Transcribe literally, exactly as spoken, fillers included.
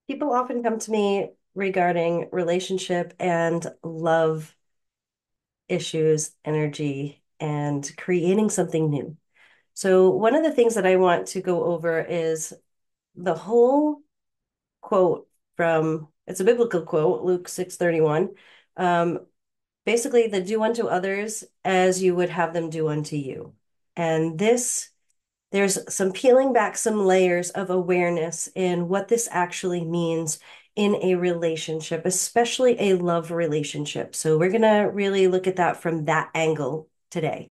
People often come to me regarding relationship and love issues, energy, and creating something new. So, one of the things that I want to go over is the whole quote from it's a biblical quote, Luke six thirty-one. Um, basically, the do unto others as you would have them do unto you. And this there's some peeling back some layers of awareness in what this actually means in a relationship, especially a love relationship. So we're going to really look at that from that angle today.